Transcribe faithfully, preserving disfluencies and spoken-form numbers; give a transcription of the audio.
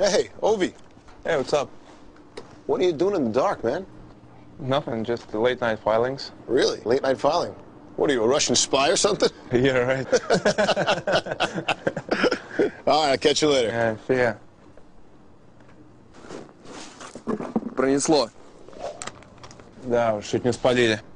Hey, Ovi. Hey, what's up? What are you doing in the dark, man? Nothing, just the late night filings. Really? Late night filing? What are you, a Russian spy or something? Yeah, right. All right, I'll catch you later. Yeah, see ya. Пронесло. Да, уж чуть не спалили.